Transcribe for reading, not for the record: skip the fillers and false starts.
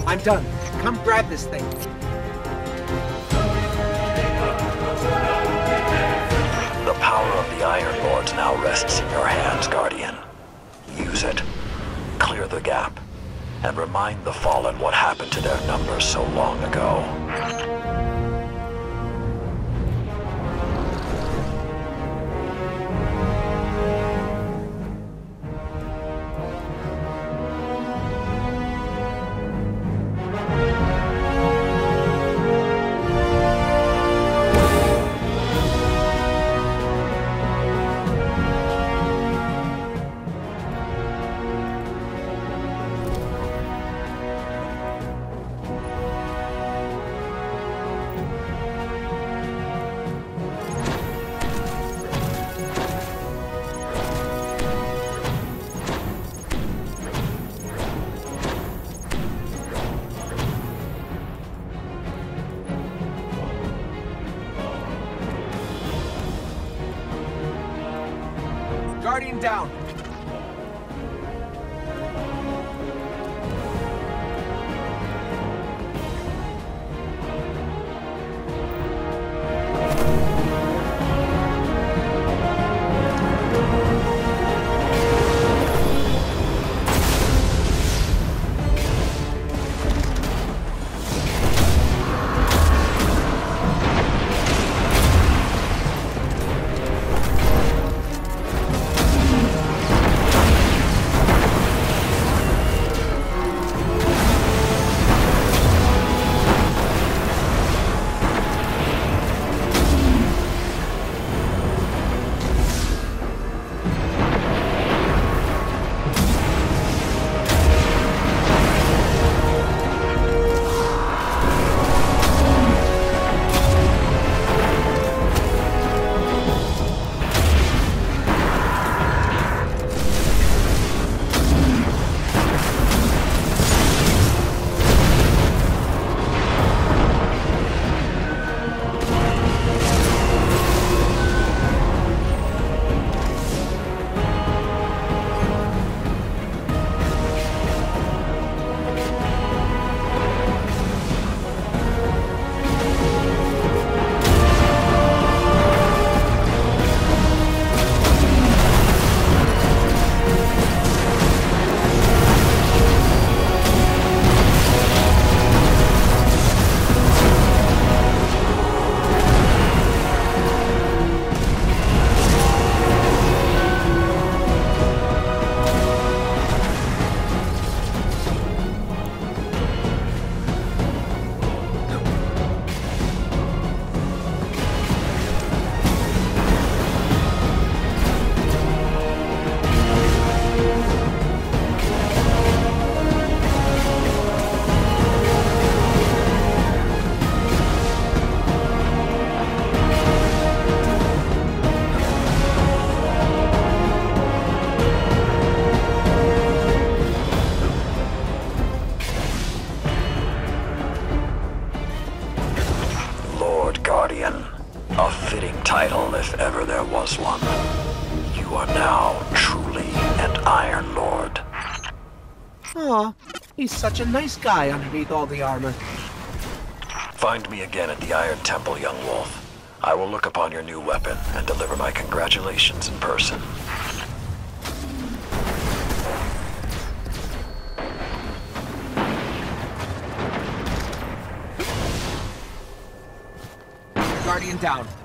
I'm done. Come grab this thing. The power of the Iron Lords now rests in your hands, Guardian. Use it. Clear the gap. And remind the Fallen what happened to their numbers so long ago. Guardian down. A fitting title if ever there was one. You are now truly an Iron Lord. Aw, he's such a nice guy underneath all the armor. Find me again at the Iron Temple, young wolf. I will look upon your new weapon and deliver my congratulations in person. Guardian down.